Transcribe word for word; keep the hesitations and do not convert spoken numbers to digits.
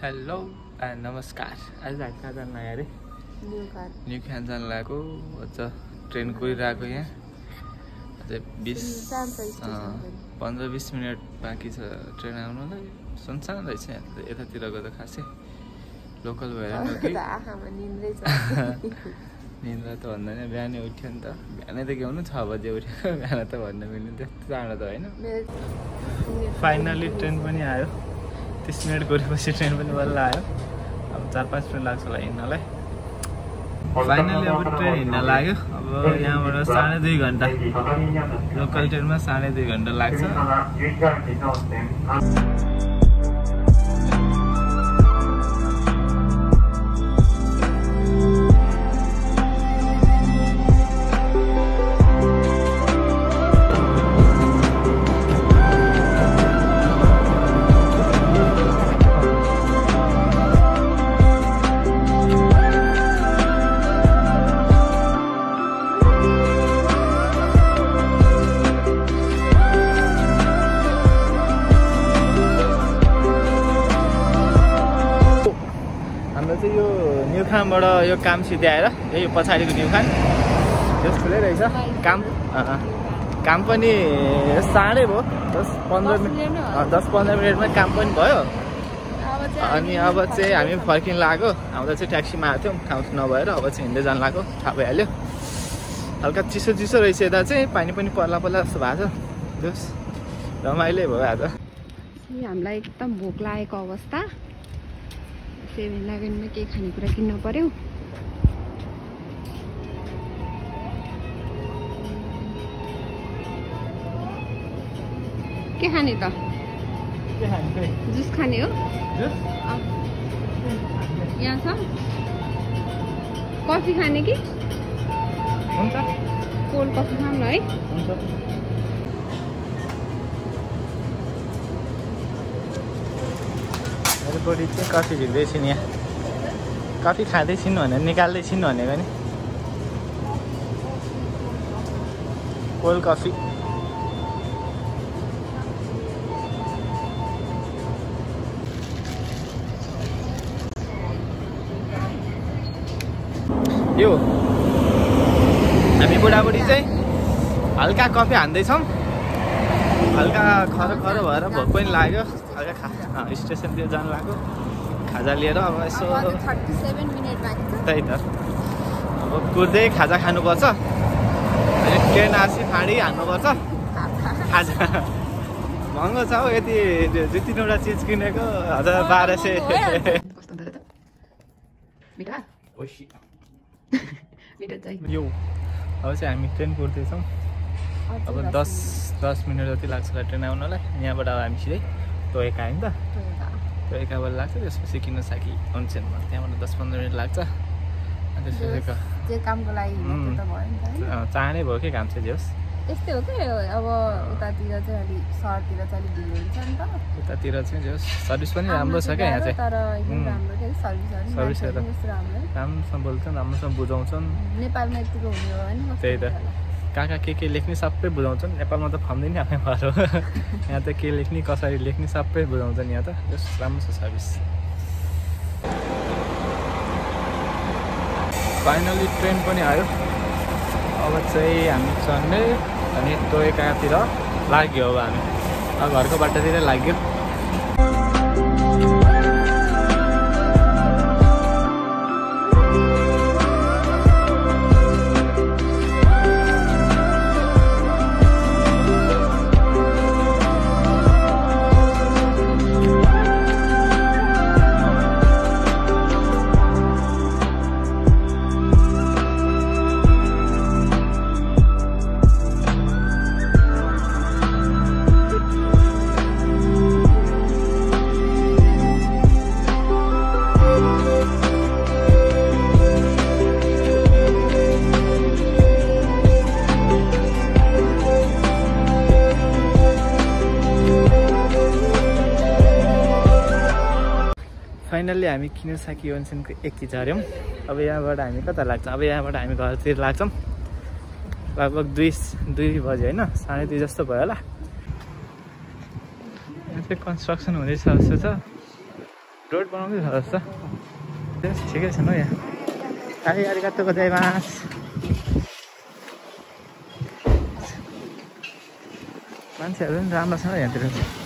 Hello and नमस्कार। आज हामी कहाँ जानु लाग्यो अरे? न्यु खान जानु लागेको। अझ ट्रेन गइरहेको यहाँ अझै बिस पन्ध्र बिस मिनट बाँकी छ ट्रेन आउनलाई। सुनसान रहेछ यहाँ यतातिरको त खासै लोकल भएर निन्द्रा त भन्दैन। बिहानै उठ्यो नि त, बिहानै त के छ बजे उठ्यो, बिहान त भन्न मिल्ने त्यस्तो चाँडो त होइन। फाइनली ट्रेन पनि आयो। तीस मिनट गएपछि ट्रेन पनि बल्ल आयो। अब चार पाँच मिनट लाग्छ होला हिँड्नलाई। फाइनली अब ट्रेन हिँड्न लाग्यो। अब यहाँबाट साढे दुई घन्टा, लोकल ट्रेनमा साढे दुई घन्टा लाग्छ। यो न्यु खानबाट यो काम सिध्याएर यही पछाडिको न्यु खान यो ठुलै रहेछ। काम काम पनि साढे भयो, दस पन्ध्र मिनट दस पन्ध्र मिनटमा काम पनि भयो। अनि अब चाहिँ हामी फर्किन लाग्यो। आउँदा चाहिँ ट्याक्सीमा आएको थियौँ, ठाउँ नभएर अब चाहिँ हिँड्दै जानु लाग्यो। थाहा भइहाल्यो हल्का चिसो चिसो रहेछ यता चाहिँ, पानी पनि पर्ला पर्ला जस्तो भएको छ। त्यो रमाइलो भयो आज। हामीलाई एकदम भोक लागेको अवस्था। सेभेन इलेभेनमा केही खानेकुरा किन्नु पर्यो। के खाने त? जुस खाने हो? यहाँ छ कफी खाने कि? हुन्छ, कोल्ड कफी खाऊँ न है। हुन्छ। बडी चाहिँ कफी भिड्दैछन् यहाँ, कफी खाँदैछिन् भनेर निकाल्दैछिन् भनेको नि। कोल्ड कफी यो हामी बुढाबुढी चाहिँ हल्का कफी हान्दैछौँ। हल्का खरो खरो भएर भोक पनि लाग्यो। हल्का खा स्टेसनतिर जानु लाग्यो खाजा लिएर। अब यसो त्यही त अब कुर्दै खाजा खानुपर्छ। अनि ट्रेन आसी फाँडी हान्नुपर्छ खाजा। महँगो छ हौ, यति दुई तिनवटा चिज किनेको हजार बाह्र सय। यो अब चाहिँ हामी ट्रेन कुर्दैछौँ। अब दस दस मिनट जति लाग्छ होला ट्रेन आउनलाई। यहाँबाट अब हामी सिधै टोयका होइन त, टोयकाबाट लाग्छ। त्यसपछि किनोसाकी ओन्सेनमा त्यहाँबाट दस पन्ध्र मिनट लाग्छ। अनि त्यसपछि कामको लागि चाँडै भयो कि काम चाहिँ जोस् यस्तै हो कि। अब उतातिर चाहिँ अलिक सहरतिर चाहिँ अलिक ढिलो हुन्छ नि त। उतातिर चाहिँ जोस् सर्भिस पनि राम्रो छ क्या यहाँ चाहिँ। सर्भिस राम्रोसँग बोल्छन्, राम्रोसँग बुझाउँछन्। नेपालमा यतिको हुने हो होइन। त्यही त कहाँ कहाँ के के लेख्ने सबै बुझाउँछन्। नेपालमा त फम्दैन आफ्नै घर हो। यहाँ त के लेख्ने कसरी लेख्ने सबै बुझाउँछन् यहाँ त। जस राम्रो छ सर्भिस। फाइनली ट्रेन पनि आयो। अब चाहिँ हामी चढ्ने अनि टोयकातिर लाग्यो। अब हामी अब घरको बाटोतिर लाग्यो। फाइनल्ली हामी किनोसाकियोन्सेनको एकी झऱ्यौँ। अब यहाँबाट हामी कता लाग्छ? अब यहाँबाट हामी घरतिर लाग्छौँ। लगभग दुई दुई बजे होइन, साढे दुई जस्तो भयो होला। यहाँ चाहिँ कन्स्ट्रक्सन हुँदैछ जस्तो छ। रोड बनाउँदै छ जस्तो ठिकै छ न यहाँ हाई आरिगातो गोजाइमास मान्छेहरू पनि राम्रो छ यहाँतिर